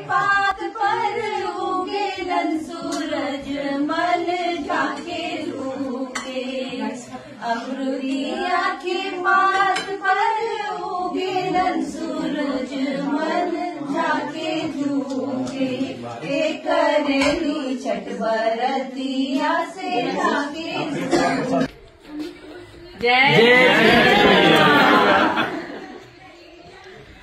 पात पर उगेलन सूरज मल जाके झूके। अमरुदिया के पात पर उगेलन सूरज मल जाके झूके। करेली छठ बरतिया से जाके। जय